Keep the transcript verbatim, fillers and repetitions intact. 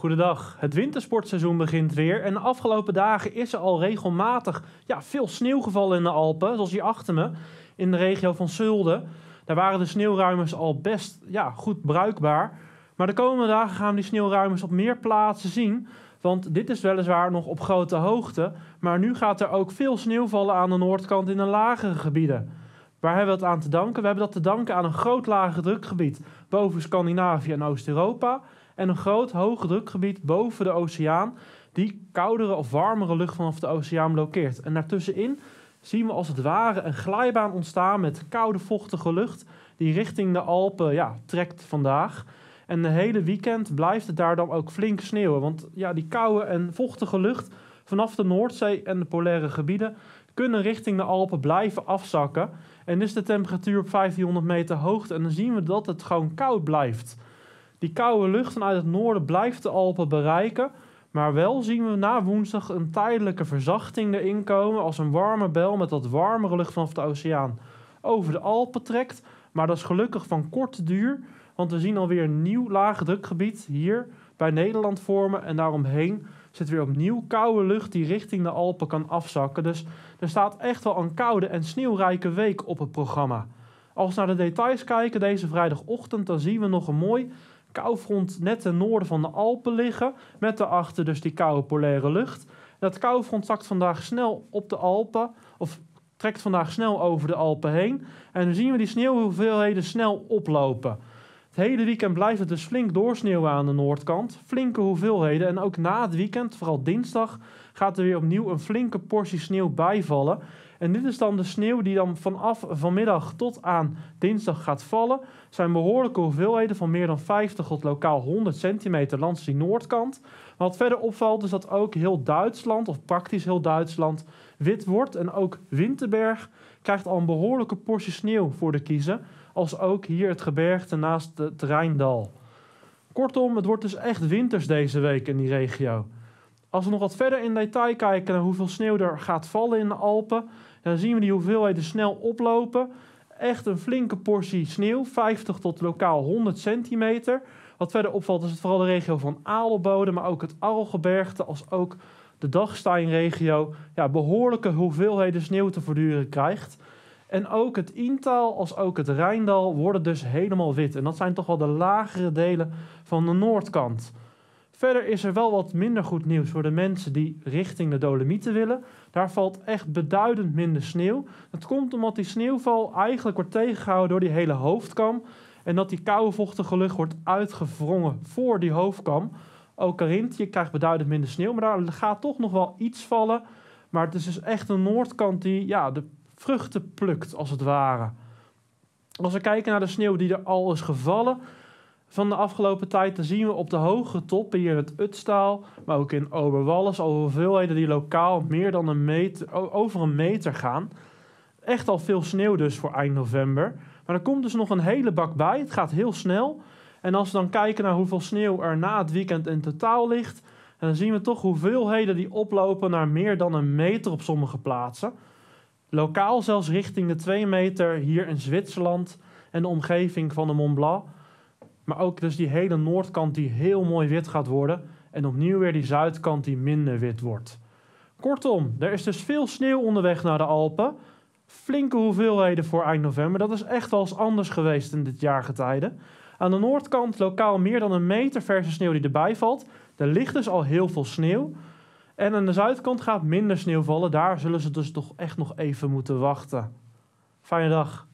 Goedendag. Het wintersportseizoen begint weer en de afgelopen dagen is er al regelmatig ja, veel sneeuw gevallen in de Alpen. Zoals hier achter me, in de regio van Zulden. Daar waren de sneeuwruimers al best ja, goed bruikbaar. Maar de komende dagen gaan we die sneeuwruimers op meer plaatsen zien. Want dit is weliswaar nog op grote hoogte. Maar nu gaat er ook veel sneeuw vallen aan de noordkant in de lagere gebieden. Waar hebben we dat aan te danken? We hebben dat te danken aan een groot lage drukgebied boven Scandinavië en Oost-Europa. En een groot hoge drukgebied boven de oceaan die koudere of warmere lucht vanaf de oceaan blokkeert. En daartussenin zien we als het ware een glijbaan ontstaan met koude vochtige lucht die richting de Alpen ja, trekt vandaag. En de hele weekend blijft het daar dan ook flink sneeuwen. Want ja, die koude en vochtige lucht vanaf de Noordzee en de polaire gebieden kunnen richting de Alpen blijven afzakken. En is de temperatuur op vijftienhonderd meter hoogte en dan zien we dat het gewoon koud blijft. Die koude lucht vanuit het noorden blijft de Alpen bereiken. Maar wel zien we na woensdag een tijdelijke verzachting erin komen als een warme bel met wat warmere lucht vanaf de oceaan over de Alpen trekt. Maar dat is gelukkig van korte duur, want we zien alweer een nieuw lage drukgebied hier bij Nederland vormen. En daaromheen zit weer opnieuw koude lucht die richting de Alpen kan afzakken. Dus er staat echt wel een koude en sneeuwrijke week op het programma. Als we naar de details kijken deze vrijdagochtend, dan zien we nog een mooi koufront net ten noorden van de Alpen liggen. Met daarachter dus die koude polaire lucht. Dat koufront zakt vandaag snel op de Alpen, of trekt vandaag snel over de Alpen heen. En dan zien we die sneeuwhoeveelheden snel oplopen. Het hele weekend blijft het dus flink doorsneeuwen aan de noordkant. Flinke hoeveelheden. En ook na het weekend, vooral dinsdag, gaat er weer opnieuw een flinke portie sneeuw bijvallen. En dit is dan de sneeuw die dan vanaf vanmiddag tot aan dinsdag gaat vallen. Het zijn behoorlijke hoeveelheden van meer dan vijftig tot lokaal honderd centimeter langs die noordkant. Wat verder opvalt is dat ook heel Duitsland, of praktisch heel Duitsland, wit wordt. En ook Winterberg krijgt al een behoorlijke portie sneeuw voor de kiezen. Als ook hier het gebergte naast het Rijndal. Kortom, het wordt dus echt winters deze week in die regio. Als we nog wat verder in detail kijken naar hoeveel sneeuw er gaat vallen in de Alpen, dan zien we die hoeveelheden snel oplopen. Echt een flinke portie sneeuw, vijftig tot lokaal honderd centimeter. Wat verder opvalt is het vooral de regio van Adelbode, maar ook het Arlgebergte als ook de Dachsteinregio ja, behoorlijke hoeveelheden sneeuw te verduren krijgt. En ook het Inntal als ook het Rijndal worden dus helemaal wit. En dat zijn toch wel de lagere delen van de noordkant. Verder is er wel wat minder goed nieuws voor de mensen die richting de Dolomieten willen. Daar valt echt beduidend minder sneeuw. Dat komt omdat die sneeuwval eigenlijk wordt tegengehouden door die hele hoofdkam. En dat die koude vochtige lucht wordt uitgewrongen voor die hoofdkam. Ook Carinthië krijgt beduidend minder sneeuw, maar daar gaat toch nog wel iets vallen. Maar het is dus echt een noordkant die ja, de vruchten plukt, als het ware. Als we kijken naar de sneeuw die er al is gevallen van de afgelopen tijd, dan zien we op de hogere toppen hier in het Utstaal, maar ook in Oberwallis, al hoeveelheden die lokaal meer dan een meter, over een meter gaan. Echt al veel sneeuw dus voor eind november. Maar er komt dus nog een hele bak bij. Het gaat heel snel. En als we dan kijken naar hoeveel sneeuw er na het weekend in totaal ligt, dan zien we toch hoeveelheden die oplopen naar meer dan een meter op sommige plaatsen. Lokaal zelfs richting de twee meter hier in Zwitserland en de omgeving van de Mont Blanc. Maar ook dus die hele noordkant die heel mooi wit gaat worden. En opnieuw weer die zuidkant die minder wit wordt. Kortom, er is dus veel sneeuw onderweg naar de Alpen. Flinke hoeveelheden voor eind november. Dat is echt wel eens anders geweest in dit jaargetijde. Aan de noordkant lokaal meer dan een meter verse sneeuw die erbij valt. Er ligt dus al heel veel sneeuw. En aan de zuidkant gaat minder sneeuw vallen. Daar zullen ze dus toch echt nog even moeten wachten. Fijne dag.